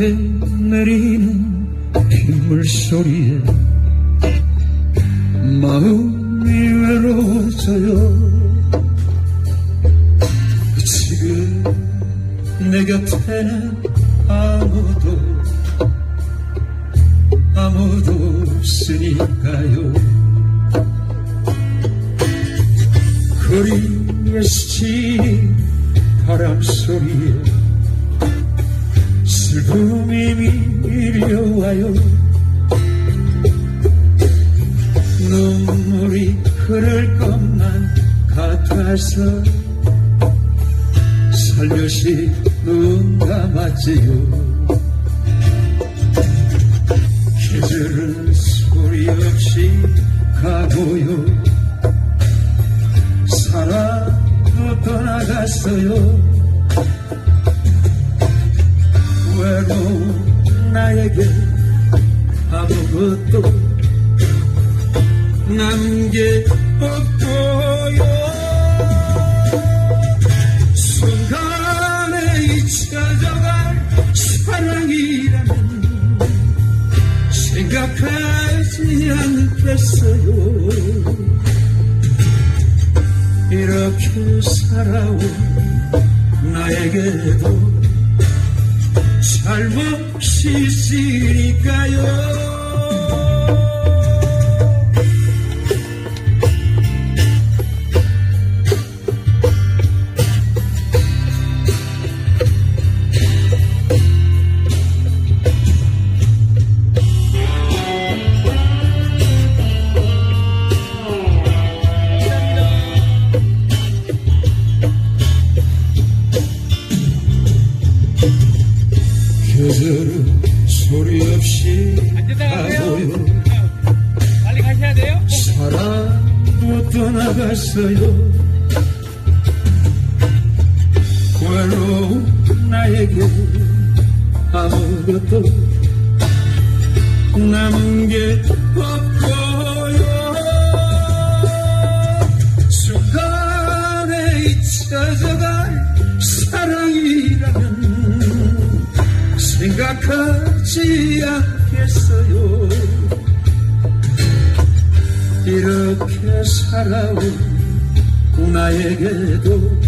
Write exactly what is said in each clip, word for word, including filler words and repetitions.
맑게 내리는 빗물 소리에 마음이 외로워져요. 지금 내 곁에는 아무도 아무도 없으니까요. 거리에 스치는 바람 소리에 슬픔이 밀려와요. 눈물이 흐를 것만 같아서 살며시 눈 감았지요. 계절은 소리 없이 가고요. 사랑도 떠나갔어요. 외로운 나에게 아무것도 남게 없고요. 순간에 잊혀져갈 사랑이라면 생각하지 않겠어요. 이렇게 살아온 나에게도 잘못이 있으니까요. 계절은 소리 없이 가고요. 빨리 가셔야 돼요. 사랑도 떠나갔어요. 외로운 나에게 아무것도 남은 게 없고요. 순간에 잊혀져갈 사랑이라면 생각하지 않겠어요. 이렇게 살아온 나에게도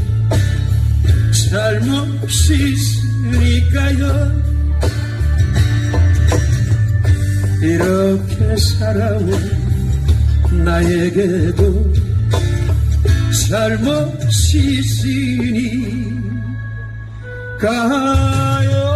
잘못이 있으니까요. 이렇게 살아온 나에게도 잘못이 있으니까요.